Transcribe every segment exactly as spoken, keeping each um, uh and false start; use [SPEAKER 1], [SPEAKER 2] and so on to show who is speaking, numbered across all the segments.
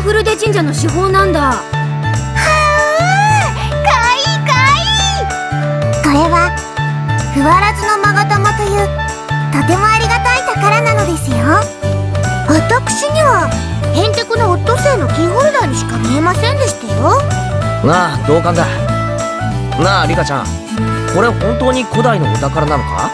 [SPEAKER 1] フルデ神社の至宝なんだ。は
[SPEAKER 2] あ、かわいいかわいい。これはふわらずの勾玉というとてもありがたい宝なのですよ。私にはへんてこのオットセイのキーホルダーにしか見えませんでしたよ。
[SPEAKER 3] なあ、同感だ。なあリカちゃん、これ本当に古代のお宝なのか？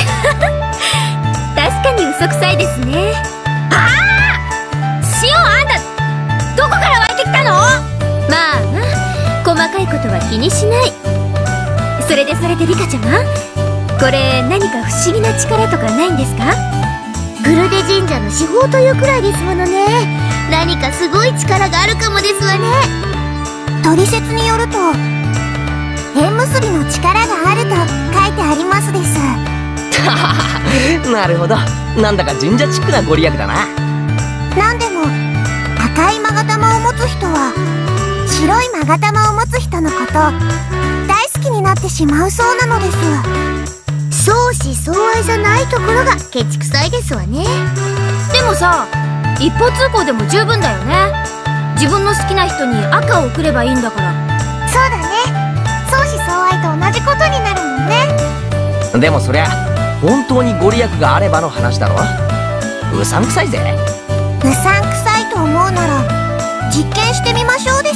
[SPEAKER 1] 確かに嘘くさいですね。ああ、シオン、あんたどこから湧いてきたの？まあまあ、細かいことは気にしない。それでそれでリカちゃま、これ何か不思議な力とかないんですか？
[SPEAKER 2] フルデ神社の至宝というくらいですものね。何かすごい力があるかもですわね。取説によると縁結びの力があると書いてありますです。
[SPEAKER 3] なるほど、なんだか神社チックなご利益だな。
[SPEAKER 2] なんでも赤い勾玉を持つ人は白い勾玉を持つ人のこと大好きになってしまうそうなのです。相思相愛じゃないところがケチくさいですわね。
[SPEAKER 1] でもさ、一方通行でも十分だよね。自分の好きな人に赤を送ればいいんだから。
[SPEAKER 2] そうだね、相思相愛と同じことになるもんね。
[SPEAKER 3] でもそりゃ本当にご利益があればの話だろ。うさんくさいぜ。
[SPEAKER 2] うさんくさいと思うなら実験してみましょうです。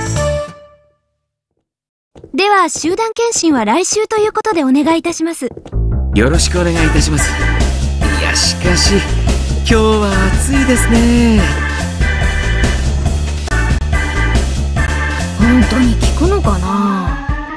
[SPEAKER 1] では集団検診は来週ということでお願いいたします。
[SPEAKER 4] よろしくお願いいたします。いや、しかし今日は暑いですね。
[SPEAKER 1] 本当に効くのかな。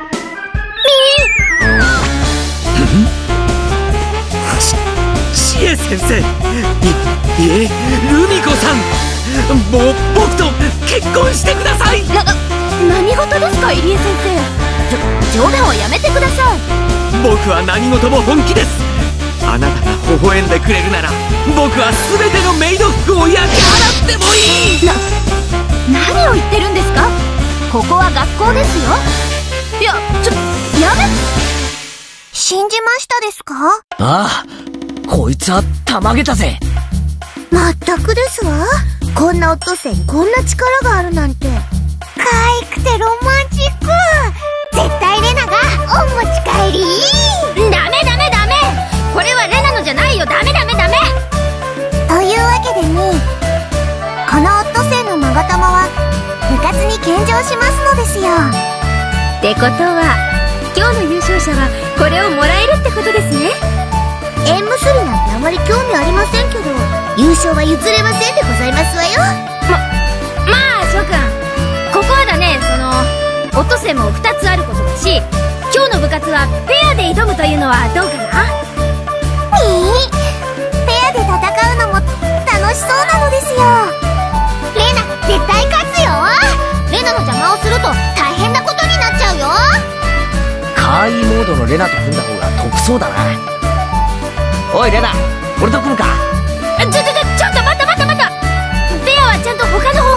[SPEAKER 4] 千恵先生、い、いえ、ルミ子さん、もう僕と結婚してください。
[SPEAKER 1] な、何事ですか入江先生。冗談はやめてください。
[SPEAKER 4] 僕は何事も本気です。あなたが微笑んでくれるなら僕は全てのメイド服を焼き払ってもいい。
[SPEAKER 1] な、何を言ってるんですか。ここは学校ですよ。いや、ちょ、やめ。
[SPEAKER 2] 信じましたですか？
[SPEAKER 3] ああ、こいつはたまげたぜ。
[SPEAKER 2] まったくですわ。こんなオットセイにこんな力があるなんて。可愛くてロマンチック。絶対レナがお持ち帰り。
[SPEAKER 1] ダメダメダメ、これはレナのじゃないよ。ダメダメダメ。
[SPEAKER 2] というわけでね、このオットセイの勾玉は部活に献上しますのですよ。
[SPEAKER 1] ってことは今日の優勝者はこれをもらえるってことですね。
[SPEAKER 2] 縁結びなんてあまり興味ありませんけど、優勝は譲れませんでございますわよ。
[SPEAKER 1] ま、まあ翔くん、ここはだね、そのオットセイもふたつあることだし、今日の部活はペアで挑むというのはどうかな。
[SPEAKER 2] にー、ペアで戦うのも楽しそうなのですよ。レナ絶対勝つよ。レナの邪魔をすると大変なことになっちゃうよ。
[SPEAKER 3] カーイモードのレナと組んだ方が得そうだな。おいレナ、俺と組むか。
[SPEAKER 1] ちょちょちょちょっと待った待った待った。ペアはちゃんと他の方